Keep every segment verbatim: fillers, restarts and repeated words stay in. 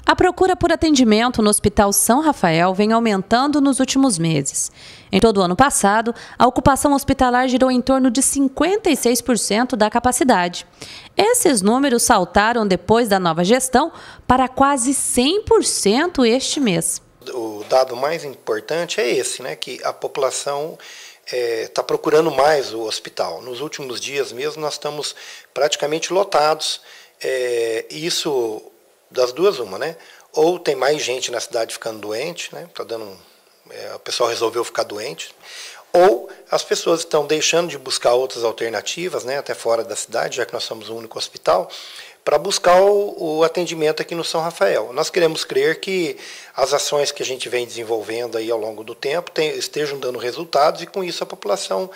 A procura por atendimento no Hospital São Rafael vem aumentando nos últimos meses. Em todo o ano passado, a ocupação hospitalar girou em torno de cinquenta e seis por cento da capacidade. Esses números saltaram depois da nova gestão para quase cem por cento este mês. O dado mais importante é esse, né, que a população está é, procurando mais o hospital. Nos últimos dias mesmo nós estamos praticamente lotados. É, isso das duas uma, né? Ou tem mais gente na cidade ficando doente, né? Tá dando, é, o pessoal resolveu ficar doente. Ou as pessoas estão deixando de buscar outras alternativas, né? Até fora da cidade, já que nós somos o único hospital, para buscar o, o atendimento aqui no São Rafael. Nós queremos crer que as ações que a gente vem desenvolvendo aí ao longo do tempo tem, estejam dando resultados e com isso a população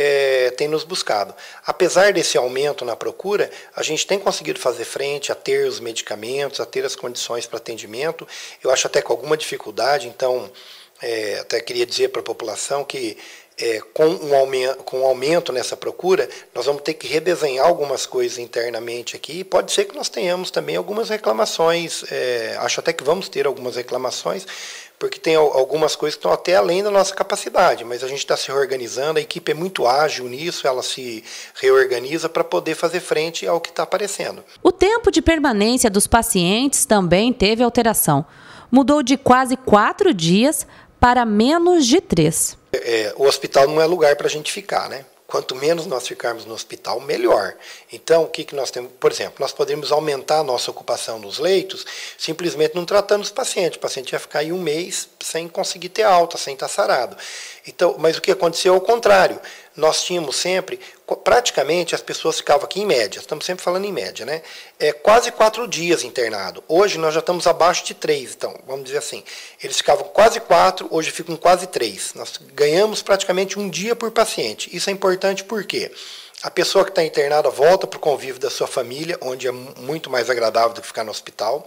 é, tem nos buscado. Apesar desse aumento na procura, a gente tem conseguido fazer frente a ter os medicamentos, a ter as condições para atendimento. Eu acho até com alguma dificuldade, então é, até queria dizer para a população que É, com, um aumento, com um aumento nessa procura, nós vamos ter que redesenhar algumas coisas internamente aqui. Pode ser que nós tenhamos também algumas reclamações, é, acho até que vamos ter algumas reclamações, porque tem algumas coisas que estão até além da nossa capacidade, mas a gente está se reorganizando, a equipe é muito ágil nisso, ela se reorganiza para poder fazer frente ao que está aparecendo. O tempo de permanência dos pacientes também teve alteração. Mudou de quase quatro dias para menos de três. É, o hospital não é lugar para a gente ficar, né? Quanto menos nós ficarmos no hospital, melhor. Então, o que, que nós temos? Por exemplo, nós poderíamos aumentar a nossa ocupação nos leitos simplesmente não tratando os pacientes. O paciente ia ficar aí um mês sem conseguir ter alta, sem estar sarado. Então, mas o que aconteceu é o contrário. Nós tínhamos sempre, praticamente as pessoas ficavam aqui em média, estamos sempre falando em média, né? É, quase quatro dias internado. Hoje nós já estamos abaixo de três, então, vamos dizer assim. Eles ficavam quase quatro, hoje ficam quase três. Nós ganhamos praticamente um dia por paciente. Isso é importante porque a pessoa que está internada volta para o convívio da sua família, onde é muito mais agradável do que ficar no hospital.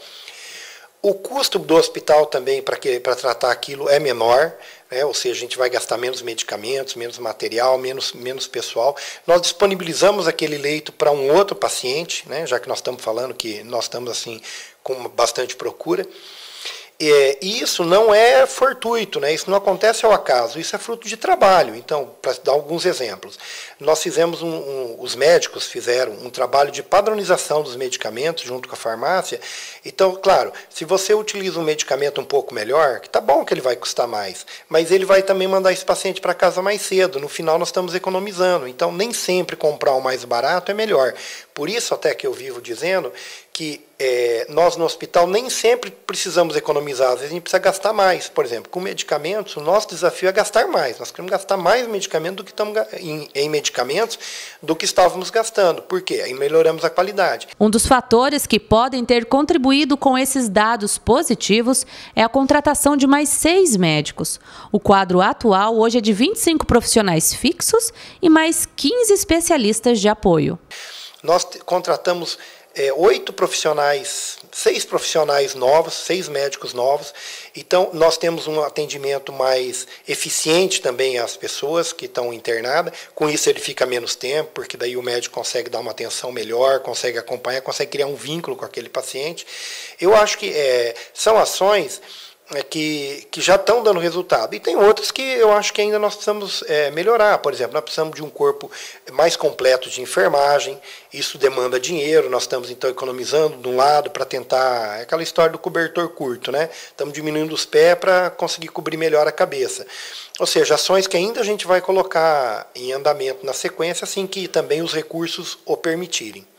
O custo do hospital também para tratar aquilo é menor, né? Ou seja, a gente vai gastar menos medicamentos, menos material, menos, menos pessoal. Nós disponibilizamos aquele leito para um outro paciente, né? Já que nós estamos falando que nós estamos assim com bastante procura. É, e isso não é fortuito, né? Isso não acontece ao acaso, isso é fruto de trabalho. Então, para dar alguns exemplos, nós fizemos, um, um, os médicos fizeram um trabalho de padronização dos medicamentos junto com a farmácia. Então, claro, se você utiliza um medicamento um pouco melhor, que tá bom que ele vai custar mais, mas ele vai também mandar esse paciente para casa mais cedo, no final nós estamos economizando. Então, nem sempre comprar o mais barato é melhor. Por isso, até que eu vivo dizendo que é, nós no hospital nem sempre precisamos economizar, às vezes a gente precisa gastar mais. Por exemplo, com medicamentos, o nosso desafio é gastar mais. Nós queremos gastar mais medicamento do que estamos em, em medicamentos do que estávamos gastando. Por quê? Aí melhoramos a qualidade. Um dos fatores que podem ter contribuído com esses dados positivos é a contratação de mais seis médicos. O quadro atual hoje é de vinte e cinco profissionais fixos e mais quinze especialistas de apoio. Nós contratamos É, oito profissionais, seis profissionais novos, seis médicos novos. Então, nós temos um atendimento mais eficiente também às pessoas que estão internadas. Com isso, ele fica menos tempo, porque daí o médico consegue dar uma atenção melhor, consegue acompanhar, consegue criar um vínculo com aquele paciente. Eu acho que é, são ações É que, que já estão dando resultado. E tem outras que eu acho que ainda nós precisamos é, melhorar. Por exemplo, nós precisamos de um corpo mais completo de enfermagem, isso demanda dinheiro, nós estamos então economizando de um lado para tentar, é aquela história do cobertor curto, né? Estamos diminuindo os pés para conseguir cobrir melhor a cabeça. Ou seja, ações que ainda a gente vai colocar em andamento na sequência, assim que também os recursos o permitirem.